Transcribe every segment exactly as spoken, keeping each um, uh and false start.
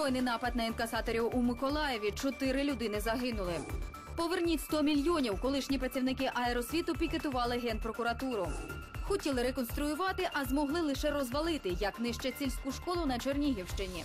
Збройний напад на інкасаторів у Миколаєві. Чотири людини загинули. Поверніть сто мільйонів. Колишні працівники аеросвіту пікетували Генпрокуратуру. Хотіли реконструювати, а змогли лише розвалити, як нищать сільську школу на Чернігівщині.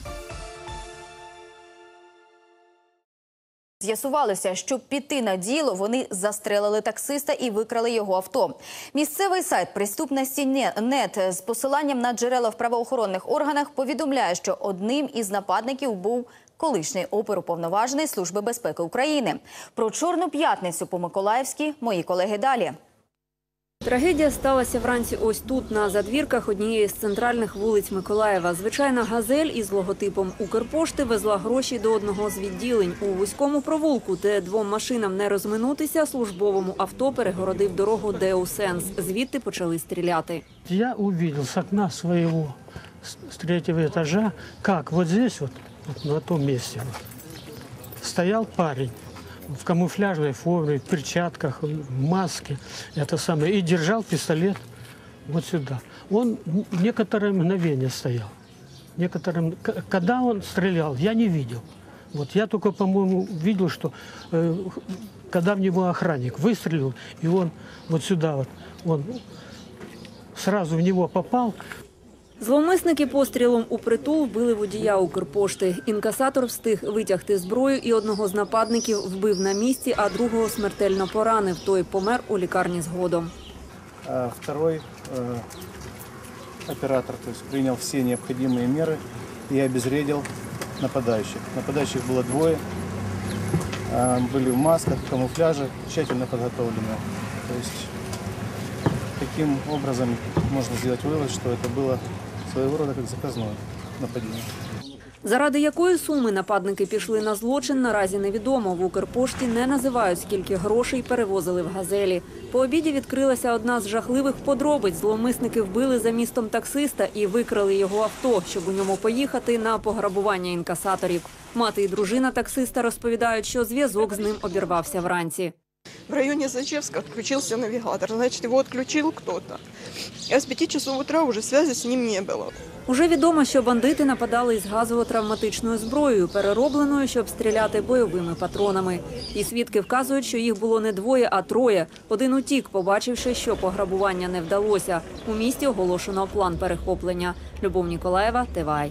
З'ясувалося, щоб піти на діло, вони застрелили таксиста і викрали його авто. Місцевий сайт «Преступності точка нет» з посиланням на джерела в правоохоронних органах повідомляє, що одним із нападників був колишній оперуповноважений Служби безпеки України. Про Чорну п'ятницю по-миколаївськи мої колеги далі. Трагедія сталася вранці ось тут, на задвірках однієї з центральних вулиць Миколаєва. Звичайна «Газель» із логотипом «Укрпошти» везла гроші до одного з відділень. У вузькому провулку, де двом машинам не розминутися, службовому авто перегородив дорогу Деусенс. Звідти почали стріляти. Я увидел с окна своего, с третьего этажа, как вот здесь, вот, вот на том месте, вот, стоял парень в камуфляжной форме, в перчатках, в маске, это самое, и держал пистолет вот сюда. Он некоторое мгновение стоял. Некоторое, когда он стрелял, я не видел. Вот я только, по-моему, видел, что э, когда в него охранник выстрелил, и он вот сюда вот, он сразу в него попал. Зловмисники пострілом у притул вбили водія Укрпошти. Інкасатор встиг витягти зброю і одного з нападників вбив на місці, а другого смертельно поранив. Той помер у лікарні згодом. А второй э, оператор то есть, принял все необходимые меры и обезвредил нападающих. Нападающих было двое, э, были в масках, в камуфляже, тщательно подготовлены. То есть, таким образом можно сделать вывод, что это было своего рода как заказное нападение. Заради якої суми нападники пішли на злочин, наразі невідомо. В Укрпошті не називають, скільки грошей перевозили в «Газелі». По обіді відкрилася одна з жахливих подробиць. Зловмисники вбили за містом таксиста і викрали його авто, щоб у ньому поїхати на пограбування інкасаторів. Мати і дружина таксиста розповідають, що зв'язок з ним обірвався вранці. В районе Зачевска отключился навигатор, значит, его отключил кто-то. А с пяти часов утра уже связи с ним не было. Уже відомо, що бандити нападали із газово-травматичною зброєю, переробленою, щоб стріляти бойовими патронами. І свідки вказують, що їх було не двоє, а троє. Один утік, побачивши, що пограбування не вдалося. У місті оголошено план перехоплення. Любов Ніколаєва, ТВАЙ.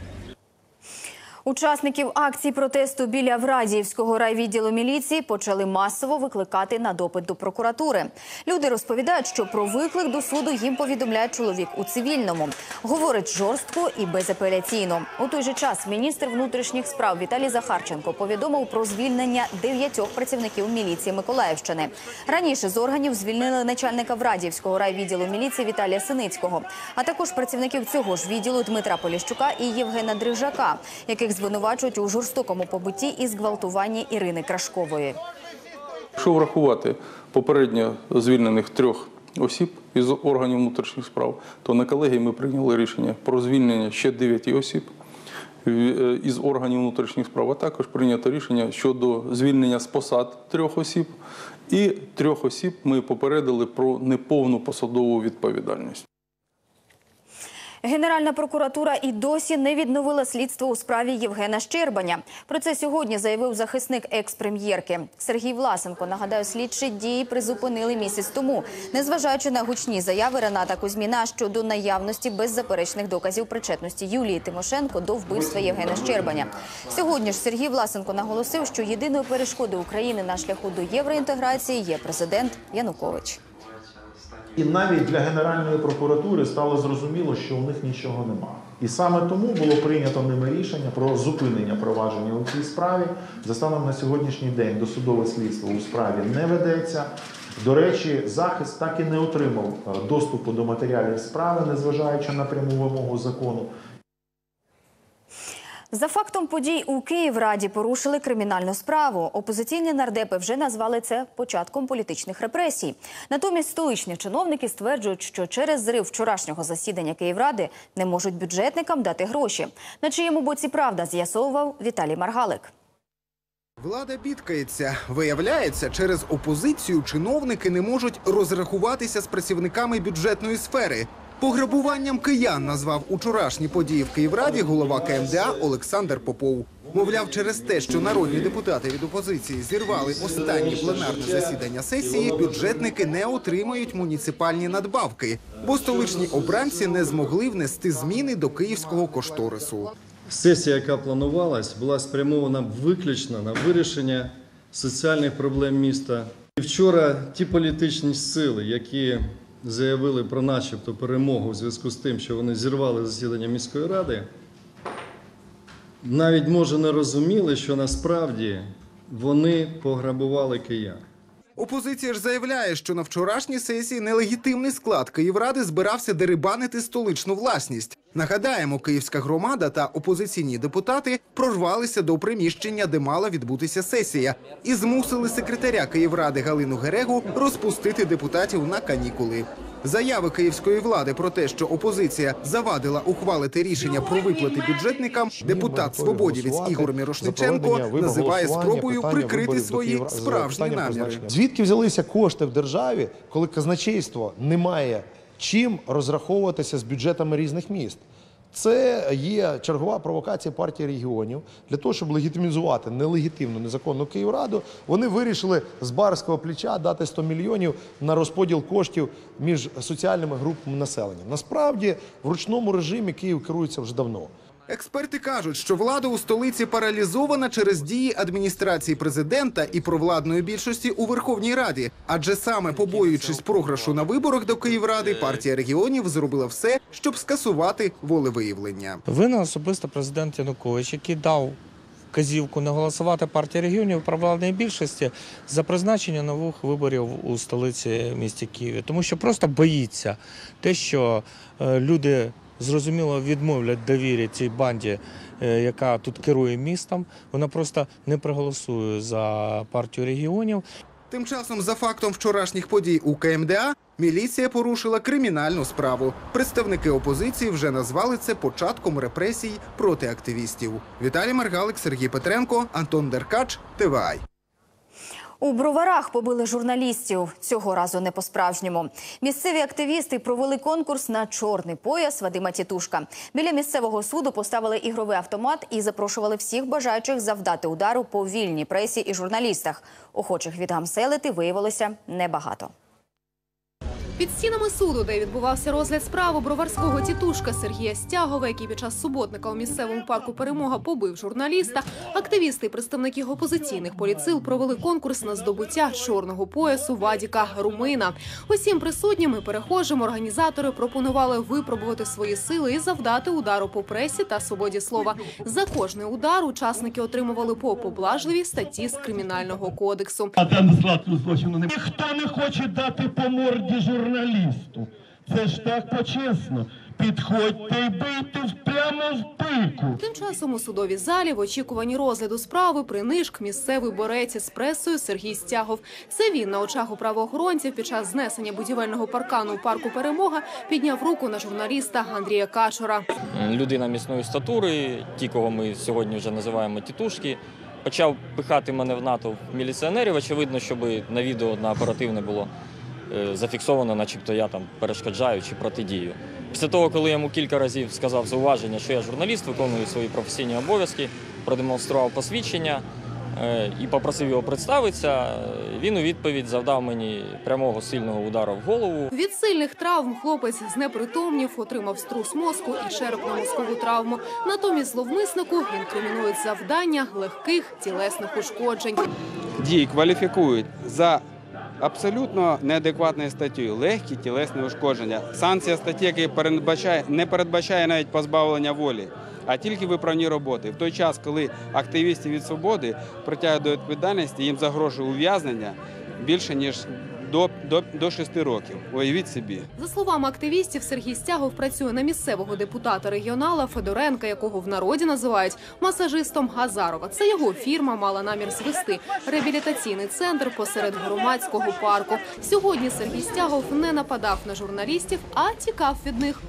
Учасників акцій протесту біля Врадіївського райвідділу міліції почали масово викликати на допит до прокуратури. Люди розповідають, що про виклик до суду їм повідомляє чоловік у цивільному. Говорить жорстко і безапеляційно. У той же час міністр внутрішніх справ Віталій Захарченко повідомив про звільнення дев'ятьох працівників міліції Миколаївщини. Раніше з органів звільнили начальника Врадіївського райвідділу міліції Віталія Синицького, а також працівників цього ж відділу Дмитра Поліщука і Євгена Дрижака, яких звинувачують у жорстокому побитті і зґвалтуванні Ірини Крашкової. Якщо врахувати попередньо звільнених трьох осіб із органів внутрішніх справ, то на колегії ми прийняли рішення про звільнення ще дев'яти осіб із органів внутрішніх справ, а також прийнято рішення щодо звільнення з посад трьох осіб. І трьох осіб ми попередили про неповну посадову відповідальність. Генеральна прокуратура і досі не відновила слідство у справі Євгена Щербаня. Про це сьогодні заявив захисник екс-прем'єрки. Сергій Власенко, нагадаю, слідчі дії призупинили місяць тому, незважаючи на гучні заяви Рената Кузьміна щодо наявності беззаперечних доказів причетності Юлії Тимошенко до вбивства Євгена Щербаня. Сьогодні ж Сергій Власенко наголосив, що єдиною перешкодою України на шляху до євроінтеграції є президент Янукович. І навіть для Генеральної прокуратури стало зрозуміло, що у них нічого немає. І саме тому було прийнято ними рішення про зупинення провадження у цій справі. За станом на сьогоднішній день досудове слідство у справі не ведеться. До речі, захист так і не отримав доступу до матеріалів справи, незважаючи на пряму вимогу закону. За фактом подій у Київраді порушили кримінальну справу. Опозиційні нардепи вже назвали це початком політичних репресій. Натомість столичні чиновники стверджують, що через зрив вчорашнього засідання Київради не можуть бюджетникам дати гроші. На чиєму боці правда, з'ясовував Віталій Маргалик. Влада бідкається. Виявляється, через опозицію чиновники не можуть розрахуватися з працівниками бюджетної сфери. Пограбуванням киян назвав учорашні події в Київраді голова Ка Ем Де А Олександр Попов. Мовляв, через те, що народні депутати від опозиції зірвали останнє пленарне засідання сесії, бюджетники не отримають муніципальні надбавки, бо столичні обранці не змогли внести зміни до київського кошторису. Сесія, яка планувалась, була спрямована виключно на вирішення соціальних проблем міста. І вчора ті політичні сили, які заявили про начебто перемогу у зв'язку з тим, що вони зірвали засідання міської ради, навіть, може, не розуміли, що насправді вони пограбували киян. Опозиція ж заявляє, що на вчорашній сесії нелегітимний склад Київради збирався дерибанити столичну власність. Нагадаємо, київська громада та опозиційні депутати прорвалися до приміщення, де мала відбутися сесія, і змусили секретаря Київради Галину Герегу розпустити депутатів на канікули. Заяви київської влади про те, що опозиція завадила ухвалити рішення про виплати бюджетникам, депутат «Свободівець» Ігор Мірошниченко називає спробою прикрити свої справжні наміри. Звідки взялися кошти в державі, коли казначейство не має чим розраховуватися з бюджетами різних міст? Це є чергова провокація партії регіонів. Для того, щоб легітимізувати нелегітимну, незаконну Київраду, вони вирішили з барського плеча дати сто мільйонів на розподіл коштів між соціальними групами населення. Насправді, в ручному режимі Київ керується вже давно. Експерти кажуть, що влада у столиці паралізована через дії адміністрації президента і провладної більшості у Верховній Раді. Адже саме побоюючись програшу на виборах до Київради, партія регіонів зробила все, щоб скасувати волевиявлення. Винен особисто президент Янукович, який дав вказівку не голосувати партії регіонів провладної більшості за призначення нових виборів у столиці місті Києві. Тому що просто боїться те, що люди зрозуміло відмовлять довірі цій банді, яка тут керує містом. Вона просто не проголосує за партію регіонів. Тим часом, за фактом вчорашніх подій у Ка Ем Де А, міліція порушила кримінальну справу. Представники опозиції вже назвали це початком репресій проти активістів. Віталій Маргалик, Сергій Петренко, Антон Деркач, Те Ве А. У Броварах побили журналістів. Цього разу не по-справжньому. Місцеві активісти провели конкурс на чорний пояс Вадима Тітушка. Біля місцевого суду поставили ігровий автомат і запрошували всіх бажаючих завдати удару по вільній пресі і журналістах. Охочих відгамселити виявилося небагато. Під стінами суду, де відбувався розгляд справи броварського тітушка Сергія Стягова, який під час суботника у місцевому парку «Перемога» побив журналіста, активісти і представники опозиційних політсил провели конкурс на здобуття чорного поясу Вадіка Румина. Усім присутнім і перехожим організатори пропонували випробувати свої сили і завдати удару по пресі та свободі слова. За кожний удар учасники отримували по поблажливій статті з Кримінального кодексу. Ніхто не хоче дати по морді журналісту. Журналісту. Це ж так почесно. Підходьте і бийте прямо в пику. Тим часом у судовій залі в очікуванні розгляду справи принишк місцевий борець із пресою Сергій Стягов. Це він на очах у правоохоронців під час знесення будівельного паркану у парку «Перемога» підняв руку на журналіста Андрія Качура. Людина міцної статури, ті, кого ми сьогодні вже називаємо тітушки, почав пихати мене в натовп міліціонерів. Очевидно, щоб на відео на оперативне було зафіксовано, начебто я там перешкоджаю чи протидію. Після того, коли я йому кілька разів сказав зауваження, що я журналіст, виконую свої професійні обов'язки, продемонстрував посвідчення і попросив його представитися, він у відповідь завдав мені прямого сильного удару в голову. Від сильних травм хлопець знепритомнів, отримав струс мозку і черепно-мозкову травму. Натомість зловмиснику інкримінують завдання легких тілесних ушкоджень. Дії кваліфікують за абсолютно неадекватною статтею – легкі тілесні ушкодження. Санкція статті, яка передбачає, не передбачає навіть позбавлення волі, а тільки виправні роботи. В той час, коли активістів від свободи притягують до відповідальності, їм загрожує ув'язнення більше, ніж до, до, до шести років. Уявіть собі. За словами активістів, Сергій Стягов працює на місцевого депутата-регіонала Федоренка, якого в народі називають масажистом Газарова. Це його фірма мала намір звести реабілітаційний центр посеред громадського парку. Сьогодні Сергій Стягов не нападав на журналістів, а тікав від них.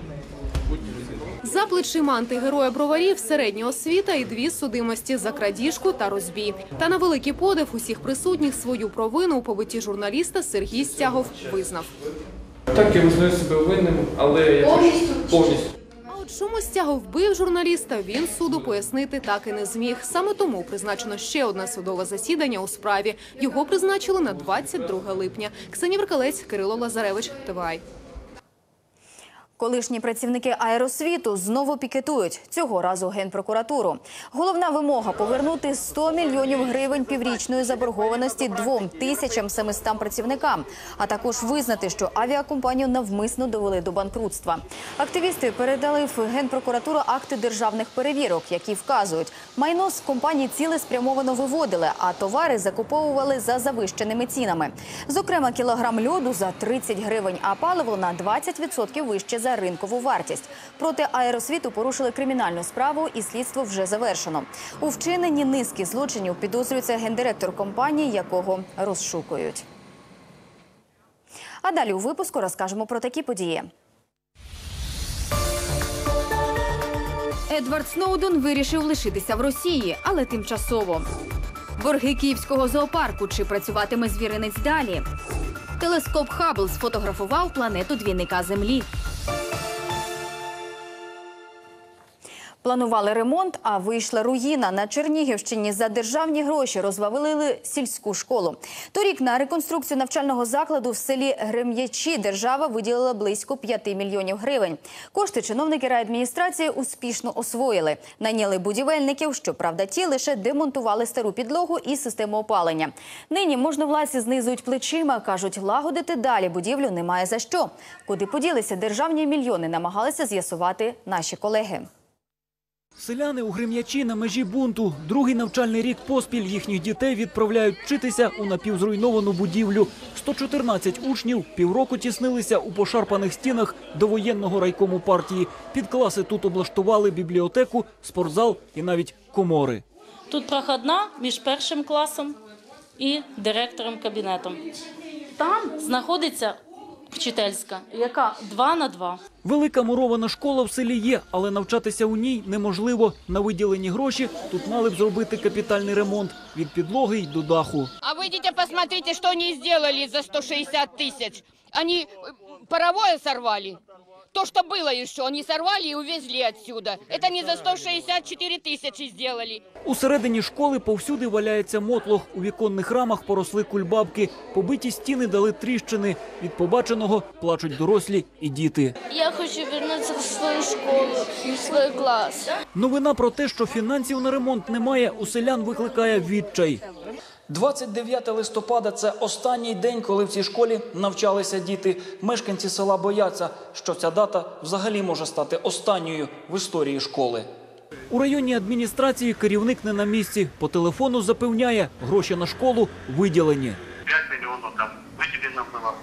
За плечима антигероя броварів середня освіта і дві судимості за крадіжку та розбій. Та на великий подив усіх присутніх свою провину у побитті журналіста Сергій Стягов визнав. Так, я визнаю себе винним, але я повністю. повністю. А от чому Стягов вбив журналіста, він суду пояснити так і не зміг. Саме тому призначено ще одне судове засідання у справі. Його призначили на двадцять друге липня. Ксенія Веркалець, Кирило Лазаревич, ТВА. Колишні працівники аеросвіту знову пікетують, цього разу Генпрокуратуру. Головна вимога – повернути сто мільйонів гривень піврічної заборгованості двом тисячам семистам працівникам, а також визнати, що авіакомпанію навмисно довели до банкрутства. Активісти передали в Генпрокуратуру акти державних перевірок, які вказують, майно з компанії цілеспрямовано виводили, а товари закуповували за завищеними цінами. Зокрема, кілограм льоду за тридцять гривень, а паливо на двадцять відсотків вище за ринкову вартість. Проти аеросвіту порушили кримінальну справу і слідство вже завершено. У вчиненні низки злочинів підозрюється гендиректор компанії, якого розшукують. А далі у випуску розкажемо про такі події. Едвард Сноуден вирішив лишитися в Росії, але тимчасово. Борги київського зоопарку, чи працюватиме звіринець далі? Телескоп Хаббл сфотографував планету двійника Землі. Планували ремонт, а вийшла руїна. На Чернігівщині за державні гроші розвалили сільську школу. Торік на реконструкцію навчального закладу в селі Грем'ячі держава виділила близько п'яти мільйонів гривень. Кошти чиновники райадміністрації успішно освоїли. Найняли будівельників, щоправда, ті лише демонтували стару підлогу і систему опалення. Нині можновладці знизують плечима, кажуть, лагодити далі будівлю немає за що. Куди поділися державні мільйони, намагалися з'ясувати наші колеги. Селяни у Грем'ячі на межі бунту. Другий навчальний рік поспіль їхніх дітей відправляють вчитися у напівзруйновану будівлю. сто чотирнадцять учнів півроку тіснилися у пошарпаних стінах довоєнного райкому партії. Під класи тут облаштували бібліотеку, спортзал і навіть комори. Тут проходна між першим класом і директором кабінетом. Там знаходиться вчительська, яка два на два. Велика мурована школа в селі є, але навчатися у ній неможливо. На виділені гроші тут мали б зробити капітальний ремонт від підлоги й до даху. А ви йдіть, посмотрите, що вони зробили за сто шістдесят тисяч. Вони паровое сорвали. То, что было еще, они сорвали и увезли отсюда. Это не за сто шестьдесят четыре тысячи сделали. Усередині школи повсюди валяється мотлох. У віконних рамах поросли кульбабки. Побиті стіни дали тріщини. Від побаченого плачуть дорослі і діти. Я хочу повернутися в свою школу, в свій клас. Новина про те, що фінансів на ремонт немає, у селян викликає відчай. двадцять дев'яте листопада – це останній день, коли в цій школі навчалися діти. Мешканці села бояться, що ця дата взагалі може стати останньою в історії школи. У районній адміністрації керівник не на місці. По телефону запевняє, гроші на школу виділені. п'ять мільйонів там виділено було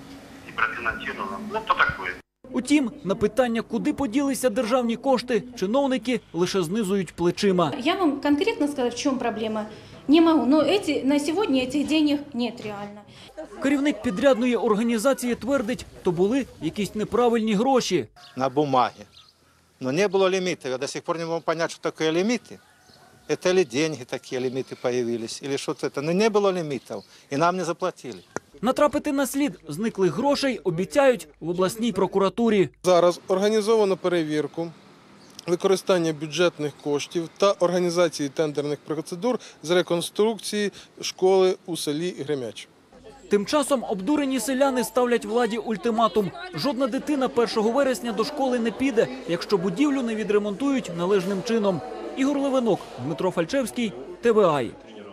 і профінансовано. Ну, то таке. Утім, на питання, куди поділися державні кошти, чиновники лише знизують плечима. Я вам конкретно сказать, в чому проблема. Не могу, но эти, на сегодня этих денег нет реально. Керівник підрядної організації твердить, то були якісь неправильні гроші. На бумаге. Но не было лимитов. Я до сих пор не могу понять, что такое лимиты. Это ли деньги такие лимиты появились, или что-то это. Но не было лимитов, и нам не заплатили. Натрапити на слід зниклих грошей обіцяють в обласній прокуратурі. Зараз організовано перевірку використання бюджетних коштів та організації тендерних процедур з реконструкції школи у селі Грем'яч. Тим часом обдурені селяни ставлять владі ультиматум. Жодна дитина першого вересня до школи не піде, якщо будівлю не відремонтують належним чином. Ігор Левинок, Дмитро Фальчевський, ТВА.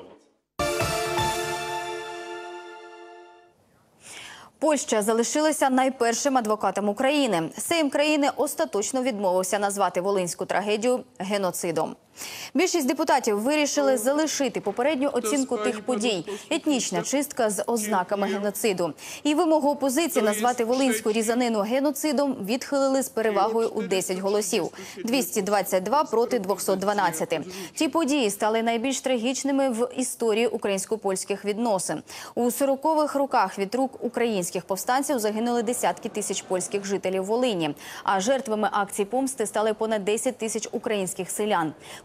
Польща залишилася найпершим адвокатом України. Сейм країни остаточно відмовився назвати волинську трагедію геноцидом. Більшість депутатів вирішили залишити попередню оцінку тих подій – етнічна чистка з ознаками геноциду. І вимогу опозиції назвати волинську різанину геноцидом відхилили з перевагою у десять голосів – двісті двадцять два проти двохсот дванадцяти. Ті події стали найбільш трагічними в історії українсько-польських відносин. У сорокових роках від рук українських повстанців загинули десятки тисяч польських жителів Волині, а жертвами акцій помсти стали понад десять тисяч українських селян.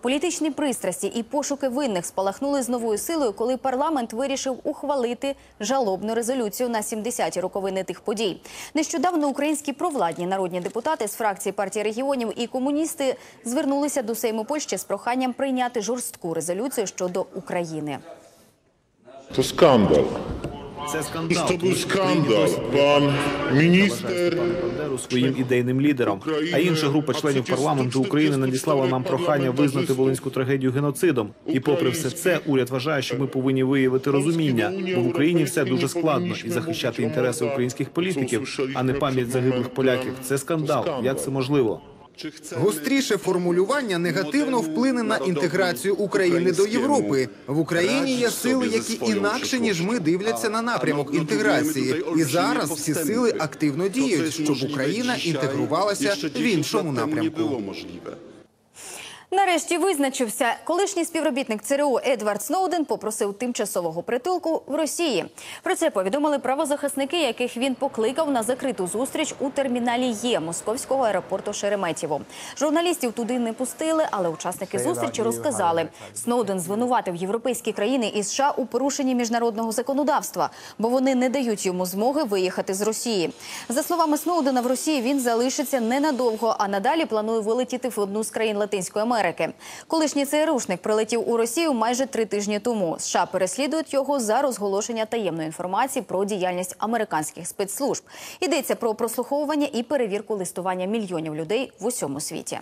Політичні пристрасті і пошуки винних спалахнули з новою силою, коли парламент вирішив ухвалити жалобну резолюцію на сімдесяті роковини тих подій. Нещодавно українські провладні народні депутати з фракції партії регіонів і комуністи звернулися до Сейму Польщі з проханням прийняти жорстку резолюцію щодо України. Це скандал. Це скандал. Це був скандал. Пан міністр своїм ідейним лідером. А інша група членів парламенту України надіслала нам прохання визнати волинську трагедію геноцидом. І попри все це, уряд вважає, що ми повинні виявити розуміння, бо в Україні все дуже складно. І захищати інтереси українських політиків, а не пам'ять загиблих поляків – це скандал. Як це можливо? Гостріше формулювання негативно вплине на інтеграцію України до Європи. В Україні є сили, які інакше, ніж ми, дивляться на напрямок інтеграції. І зараз всі сили активно діють, щоб Україна інтегрувалася в іншому напрямку. Нарешті визначився. Колишній співробітник ЦРУ Едвард Сноуден попросив тимчасового притулку в Росії. Про це повідомили правозахисники, яких він покликав на закриту зустріч у терміналі Є московського аеропорту Шереметьєво. Журналістів туди не пустили, але учасники зустрічі розказали, Сноуден звинуватив європейські країни і США у порушенні міжнародного законодавства, бо вони не дають йому змоги виїхати з Росії. За словами Сноудена, в Росії він залишиться ненадовго, а надалі планує вилетіти в одну з країн Латинської Америки. Колишній ЦРУшник прилетів у Росію майже три тижні тому. США переслідують його за розголошення таємної інформації про діяльність американських спецслужб. Йдеться про прослуховування і перевірку листування мільйонів людей в усьому світі.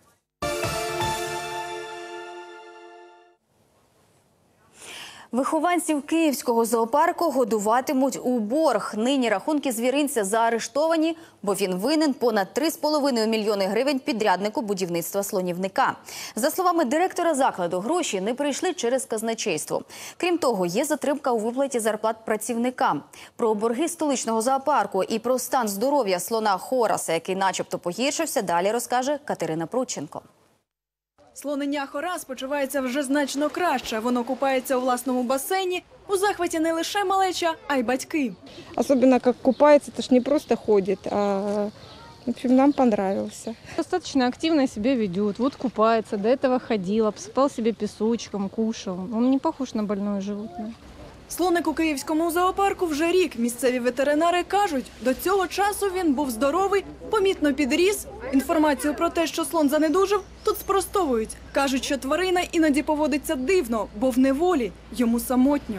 Вихованців Київського зоопарку годуватимуть у борг. Нині рахунки звіринця заарештовані, бо він винен понад три з половиною мільйони гривень підряднику будівництва слонівника. За словами директора закладу, гроші не прийшли через казначейство. Крім того, є затримка у виплаті зарплат працівникам. Про борги столичного зоопарку і про стан здоров'я слона Хораса, який начебто погіршився, далі розкаже Катерина Прудченко. Слонення Хорас почувається вже значно краще. Воно купається у власному басейні. У захваті не лише малеча, а й батьки. Особенно как купается, это ж не просто ходит, а в общем, нам понравился. Достаточно активно себя ведет. Вот купается, до этого ходил, обсыпал себе песочком, кушал. Он не похож на больное животное. Слоник у Київському зоопарку вже рік. Місцеві ветеринари кажуть, до цього часу він був здоровий, помітно підріс. Інформацію про те, що слон занедужив, тут спростовують. Кажуть, що тварина іноді поводиться дивно, бо в неволі йому самотньо.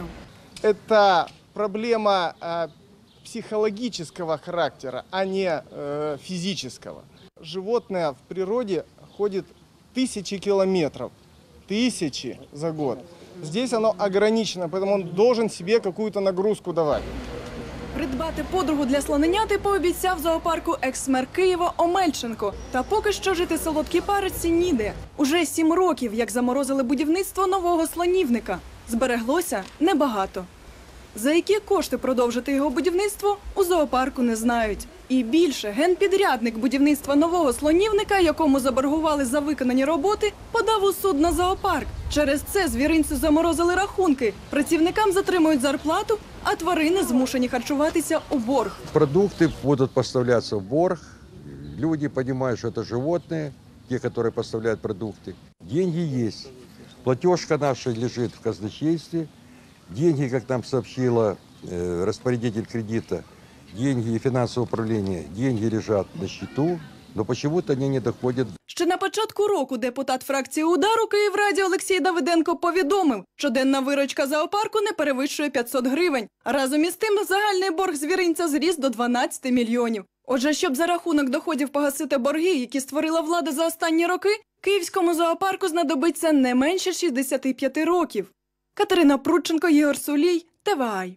Це проблема э, психологического характера, а не э, физического. Животное в природе ходит тысячи километров, тысячи за год. Здесь оно ограничено, поэтому он должен себе какую-то нагрузку давать. Придбати подругу для слоненяти пообіцяв зоопарку екс-мер Києва Омельченко. Та поки що жити солодкій парочці ніде. Уже сім років, як заморозили будівництво нового слонівника. Збереглося небагато. За які кошти продовжити його будівництво, у зоопарку не знають. І більше, генпідрядник будівництва нового слонівника, якому заборгували за виконані роботи, подав у суд на зоопарк. Через це звіринцю заморозили рахунки. Працівникам затримують зарплату, а тварини змушені харчуватися у борг. Продукты будут поставляться в борг. Люди понимают, что это животные, те, которые поставляют продукты. Деньги есть. Платежка наша лежит в казначействе. Деньги, как нам сообщила э, распорядитель кредита, деньги и финансовое управление, деньги лежат на счету, но почему-то они не доходят. Ще на початку року депутат фракції «Удар» у Київраді Олексій Давиденко повідомив, що денна виручка зоопарку не перевищує п'ятсот гривень. Разом із тим загальний борг звіринця зріс до дванадцяти мільйонів. Отже, щоб за рахунок доходів погасити борги, які створила влада за останні роки, Київському зоопарку знадобиться не менше шістдесяти п'яти років. Катерина Прудченко, Єгор Сулій, Т В А.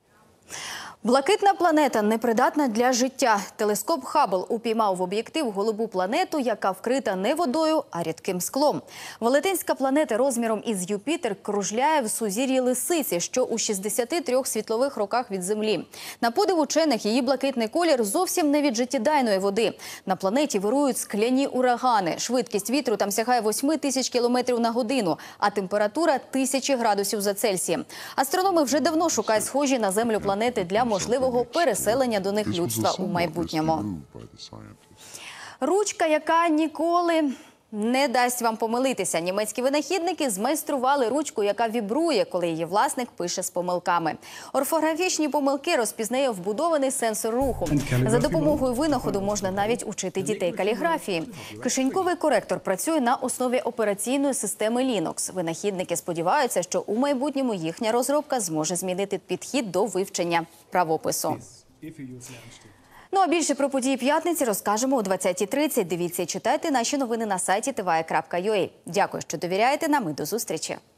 Блакитна планета непридатна для життя. Телескоп Хаббл упіймав в об'єктив голубу планету, яка вкрита не водою, а рідким склом. Велетенська планета розміром із Юпітер кружляє в сузір'ї Лисиці, що у шістдесяти трьох світлових роках від Землі. На подив учених, її блакитний колір зовсім не від життєдайної води. На планеті вирують скляні урагани. Швидкість вітру там сягає восьми тисяч кілометрів на годину, а температура – тисячі градусів за Цельсієм. Астрономи вже давно шукають схожі на Землю планети для можливого переселення до них людства у майбутньому. Ручка, яка ніколи Не дасть вам помилитися. Німецькі винахідники змайстрували ручку, яка вібрує, коли її власник пише з помилками. Орфографічні помилки розпізнає вбудований сенсор руху. За допомогою винаходу можна навіть учити дітей каліграфії. Кишеньковий коректор працює на основі операційної системи Linux. Винахідники сподіваються, що у майбутньому їхня розробка зможе змінити підхід до вивчення правопису. Ну а більше про події п'ятниці розкажемо о двадцятій тридцять. Дивіться і читайте наші новини на сайті ті вай крапка ю а. Дякую, що довіряєте нам і до зустрічі.